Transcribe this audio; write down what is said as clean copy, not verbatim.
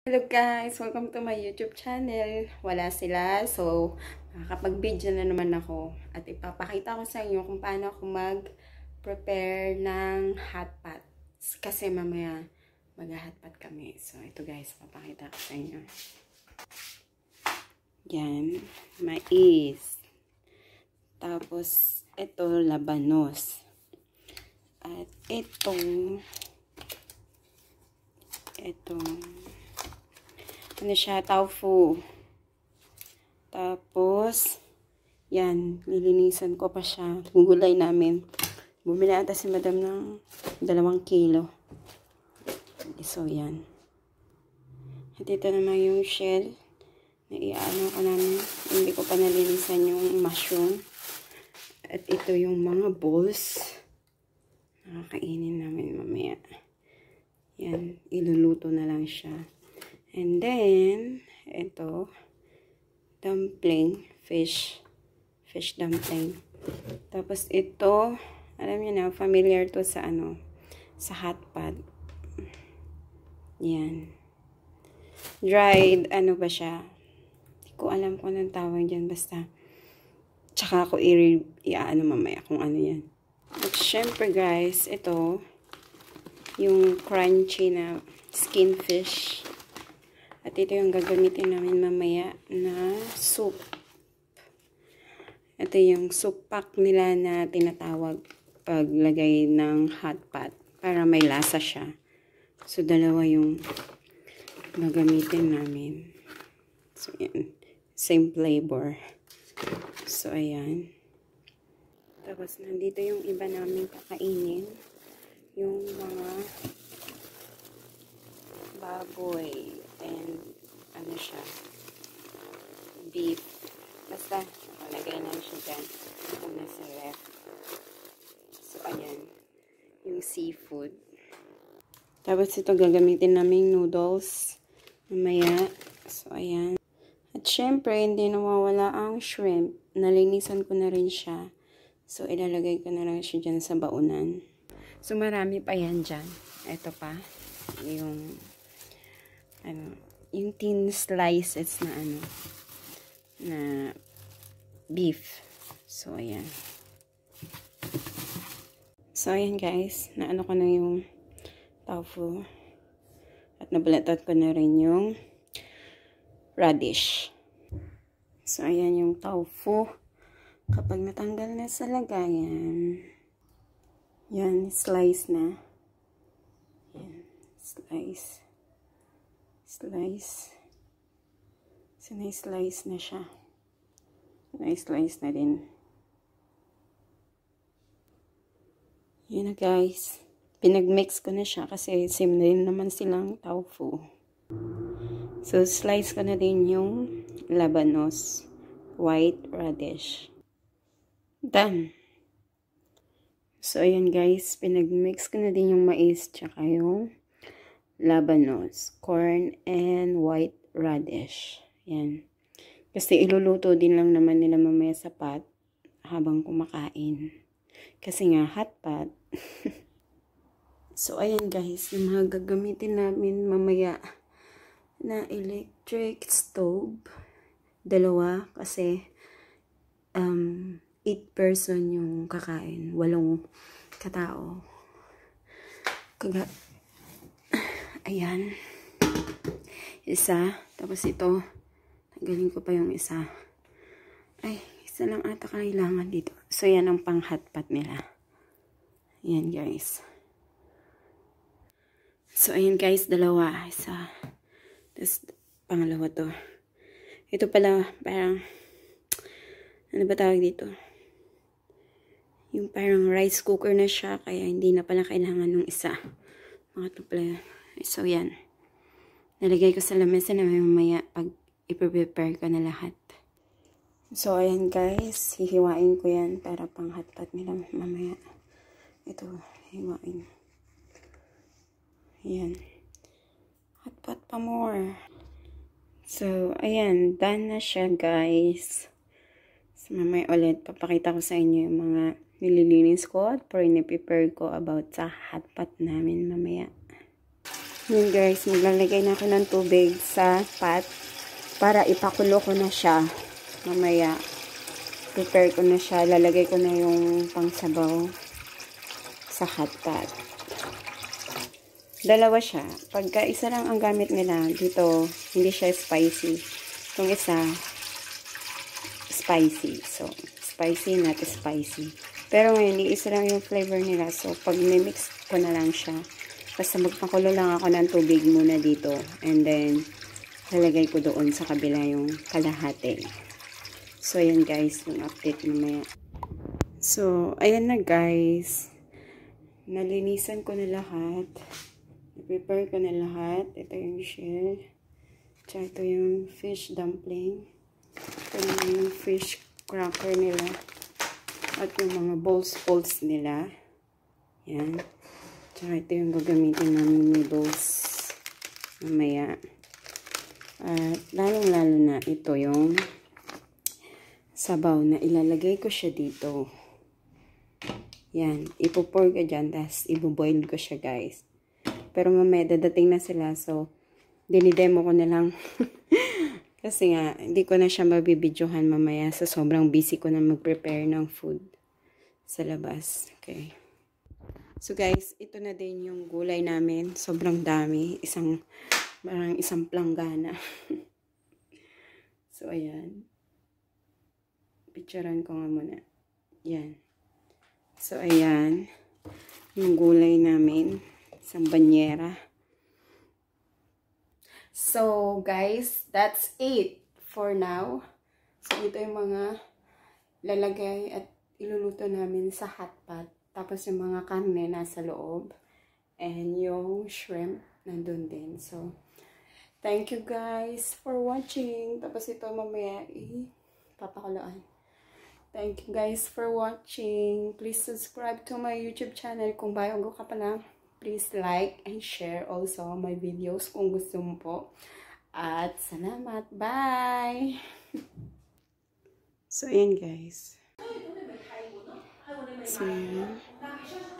Hello guys! Welcome to my YouTube channel. Wala sila, so makakapag-video na naman ako. At ipapakita ko sa inyo kung paano ako mag-prepare ng hotpot. Kasi mamaya mag-hotpot kami. So ito guys, papakita ko sa inyo. Yan, mais. Tapos ito, labanos. At itong ano siya, tofu. Tapos, yan, lilinisan ko pa siya. Gugulay namin. Bumili ata si madam ng 2 kilo. So, yan. At ito naman yung shell na iaano ko namin. Hindi ko pa nalinisan yung mushroom. At ito yung mga balls. Nakakainin namin mamaya. Yan, iluluto na lang siya. And then, ito, dumpling, fish dumpling. Tapos ito, alam niyo na, familiar to sa sa hotpot. Yan. Dried, ano ba siya? Hindi ko alam kung anong tawag dyan, basta. Tsaka ako i-ano mamaya kung ano yan. At syempre guys, ito, yung crunchy na skin fish. At ito yung gagamitin namin mamaya na soup. Ito yung soup pack nila na tinatawag paglagay ng hotpot para may lasa siya. So, dalawa yung gagamitin namin. So, yan. Same flavor. So, ayan. Tapos, nandito yung iba namin kakainin. Yung mga baboy and ano siya, beef. Basta, nakalagay na siya dyan. Una sa ref. So, ayan. Yung seafood. Tapos, ito gagamitin naming noodles. Mamaya. So, ayan. At syempre, hindi nawawala ang shrimp. Nalinisan ko na rin siya. So, ilalagay ko na lang siya dyan sa baunan. So, marami pa yan dyan. Ito pa. Yung yung thin slices na na beef. So, ayan. So, ayan guys. Naano ko na yung tofu. At nabalatot ko na rin yung radish. So, ayan yung tofu. Kapag natanggal na sa lagayan, yan, slice na. Yan, slice. Slice. So, na-slice na siya. Na-slice na din. Yan na guys. Pinag-mix ko na siya kasi same na rin naman silang tofu. So, slice ko na din yung labanos. White radish. Done. So, ayan guys. Pinag-mix ko na din yung mais tsaka yung labanos, corn, and white radish. Yan. Kasi iluluto din lang naman nila mamaya sa pot habang kumakain. Kasi nga, hot pot. So, ayan guys, yung mga gagamitin namin mamaya na electric stove. 2 kasi 8 person yung kakain. 8 katao. Ayan. Isa. Tapos ito. Tanggalin ko pa yung isa. Ay, isa lang ata kailangan dito. So, yan ang pang hotpot nila. Ayan, guys. So, ayan, guys. 2. Isa. Tapos, pangalawa to. Ito pala, parang, ano ba tawag dito? Yung parang rice cooker na siya. Kaya, hindi na pala kailangan ng isa. Mga ito pala. So, yan. Nalagay ko sa lamesa na mamaya pag i-prepare ko na lahat. So, ayan guys. Hihiwain ko yan para pang hotpot nila mamaya. Ito, hiwain. Ayan. Hotpot pa more. So, ayan. Done na siya guys. So, mamaya ulit papakita ko sa inyo yung mga nililinis ko at pre-prepare ko about sa hotpot namin mamaya. Yun guys, maglalagay na ako ng tubig sa pot para ipakulo ko na siya. Mamaya, prepare ko na siya. Lalagay ko na yung pangsabaw sa hotpot. Dalawa siya. Pagka isa lang ang gamit nila, dito, hindi siya spicy. Itong isa, spicy. So, spicy, not spicy. Pero ngayon, isa lang yung flavor nila. So, pag mix ko na lang siya. Basta magpakulo lang ako ng tubig muna dito. And then, lalagay ko doon sa kabila yung kalahati. So, ayan guys, yung update mamaya. So, ayan na guys. Nalinisan ko na lahat. I-prepare ko na lahat. Ito yung shell. Tsaka ito yung fish dumpling. Ito yung fish cracker nila. At yung mga balls nila. Yan. Tsaka ito yung gagamitin namin noodles mamaya. At lalong-lalo na ito yung sabaw na ilalagay ko siya dito. Yan. Ipo-pour ko dyan. Tapos ibo-boil ko siya guys. Pero mamaya dadating na sila. So, dinidemo ko na lang. Kasi nga, hindi ko na siya mabibidyohan mamaya. So, sobrang busy ko na mag-prepare ng food sa labas. Okay. So guys, ito na din yung gulay namin. Sobrang dami. Parang isang planggana. So, ayan. Picturean ko nga muna. Yan. So, ayan. Yung gulay namin. Isang banyera. So, guys, that's it for now. So, ito yung mga lalagay at iluluto namin sa hotpot. Tapos, yung mga karne nasa loob. And yung shrimp nandun din. So, thank you guys for watching. Tapos, ito mamaya papakuloan. Thank you guys for watching. Please subscribe to my YouTube channel kung bago ka pa lang. Please like and share also my videos kung gusto mo po. At salamat. Bye! So, ayan guys. So, ayan.